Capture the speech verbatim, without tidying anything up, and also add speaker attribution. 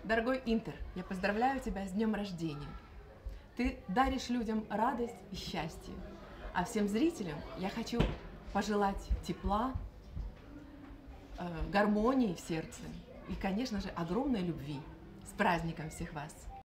Speaker 1: Дорогой Интер, я поздравляю тебя с днем рождения. Ты даришь людям радость и счастье. А всем зрителям я хочу пожелать тепла, гармонии в сердце и, конечно же, огромной любви. С праздником всех вас!